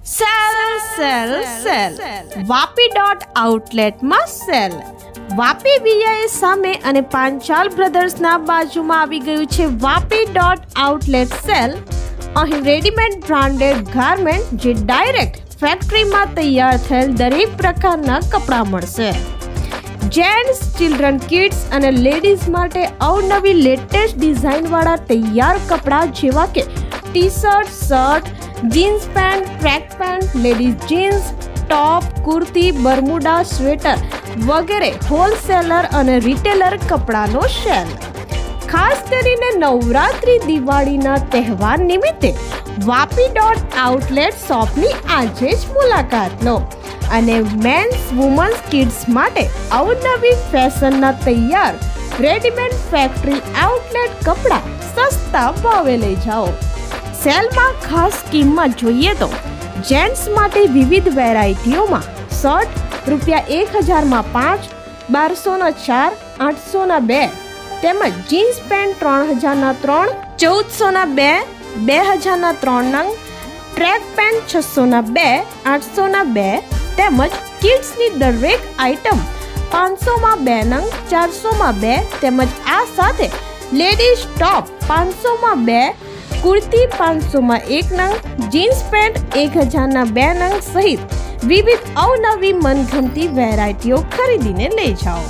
Cell Vapi dot આઉટલેટમાં sale. Vapi VIS સામે અને પાંચાલ બ્રધર્સના બાજુમાં આવી ગયું છે વાપી ડોટ આઉટલેટ સેલ. અહીં રેડીમેડ બ્રાન્ડેડ ગાર્મેન્ટ જે ડાયરેક્ટ ફેક્ટરીમાં તૈયાર થયેલ દરેક પ્રકારના કપડાં મળશે. જેન્ટ્સ, ચિલ્ડ્રન, કિડ્સ અને લેડીઝ માટે અવનવી લેટેસ્ટ ડિઝાઇનવાળા તૈયાર કપડાં જેવા કે T shirt, shirt, jeans pant, track pant, ladies jeans, top, kurti, bermuda, sweater વગેરે હોલસેલર અને રિટેલર કપડાનો સેલ. ખાસ કરીને નવરાત્રી, દિવાળીના તહેવાર નિમિત્તે વાપી ડોટ આઉટલેટ શોપની આજે જ મુલાકાત લો અને મેન્સ, વુમન્સ, કિડ્સ માટે અવનવી ફેશનના તૈયાર રેડીમેડ ફેક્ટરી આઉટલેટ કપડાં સસ્તા ભાવે લઈ જાઓ. સેલમાં ખાસ કિંમત જોઈએ તો જેન્ટ્સ માટે વિવિધ વેરાયટીઓમાં શર્ટ ₹1000માં 5, 1200ના 4, 800ના 2 તેમજ જીન્સ પેન્ટ 3000ના 3, 1400ના 2, 2000ના 3 નંગ, ટ્રેક પેન્ટ 600ના 2, 800ના 2 તેમજ કિડ્સની દરેક આઇટમ 500માં 2 નંગ, 400માં 2 તેમજ આ સાથે લેડીઝ ટોપ 500માં 2, કુર્તી 500માં 1 નંગ, જીન્સ પેન્ટ 1000ના 2 નંગ સહિત વિવિધ અવનવી મનગમતી વેરાયટીઓ ખરીદીને લઈ જાઓ.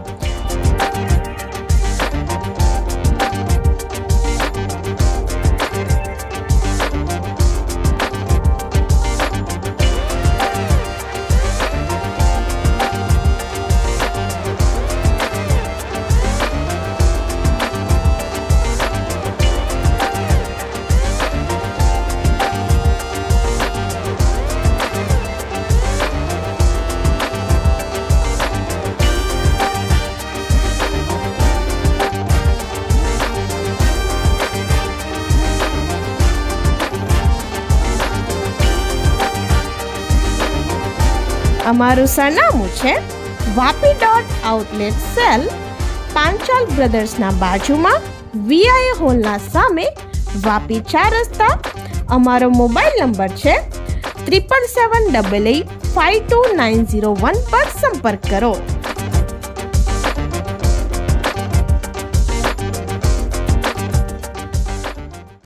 અમારું સરનામું છે Vapi dot outlet sale, Panchal બ્રધર્સના બાજુમાં, વીઆઈ હોલના સામે, વાપી 4 રસ્તા. અમારો મોબાઈલ નંબર છે 7778852901 પર સંપર્ક કરો.